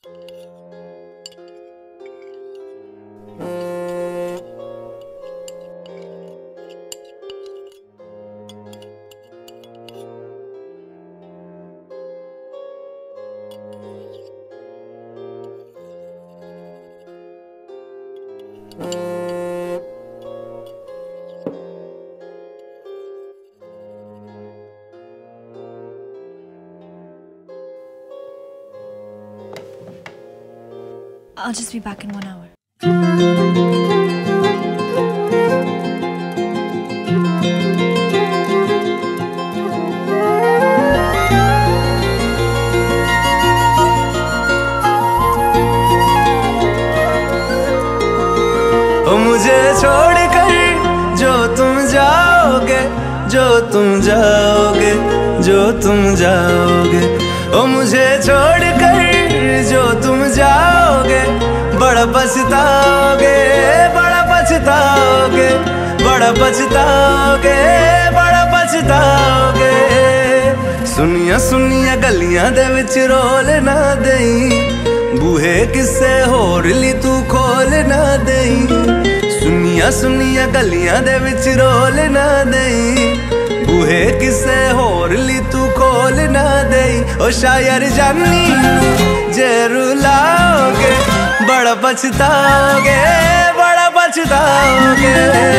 I'll just be back in 1 hour. ओ मुझे छोड़कर जो तुम जाओगे, जो तुम जाओगे, जो तुम जाओगे, ओ मुझे छोड़कर जो तुम जाओगे, बड़ा पछताओगे, बड़ा पछताओगे, बड़ा पछताओगे, बड़ा पछताओगे। सुनिया सुनिया गलियां दे विच रोल ना देई, बूहे किसे होर ली तू खोल ना देई। सुनिया सुनिया गलियां दे विच रोल ना देई, बूहे किसे होर ली तू खोल ना देई। ओ शायर जानी जे रुलाओगे, बड़ा पछताओगे, बड़ा पछताओगे।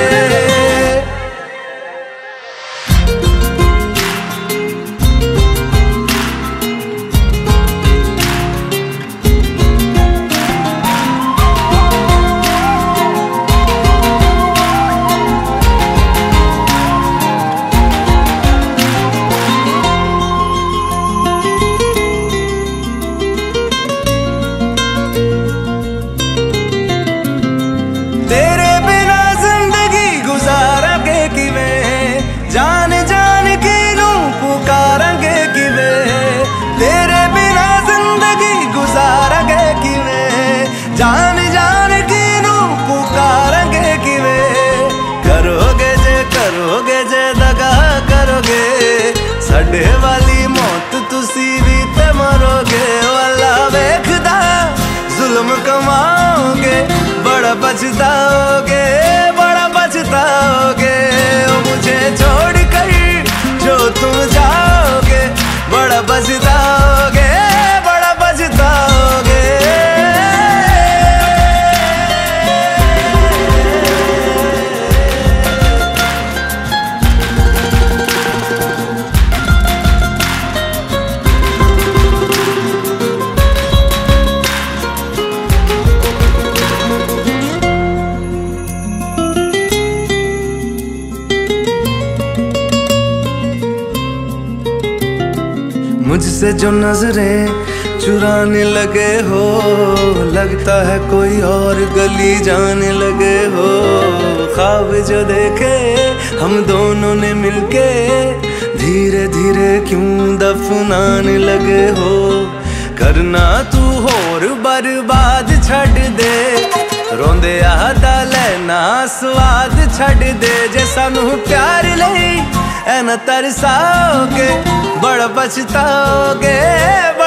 तेरे बिना जिंदगी गुजारांगे किवें, जान जान के नू पुकारांगे किवें। तेरे बिना जिंदगी गुजारांगे किवें, जान जान के नू पुकारांगे किवें। करोगे जे दगा करोगे, साडे वाली मौत तुसी भी ते मरोगे। वाला वेखदा जुल्म कमाओगे, बड़ा पछताओगे, बड़ा पछताओगे। ओ मुझे छोड़कर जो तुम जाओगे, बड़ा पछताओगे, बड़ा पछताओगे। मुझसे जो नजरें चुराने लगे हो, लगता है कोई और गली जाने लगे हो। ख्वाब जो देखे हम दोनों ने मिलके, धीरे धीरे क्यों दफनाने लगे हो। करना तू होर बर्बाद छड़ दे, रोंदे आदा लेना स्वाद छड़ दे। जे सानू प्यार लई ऐ ना तरसाओगे, बड़ा पछताओगे,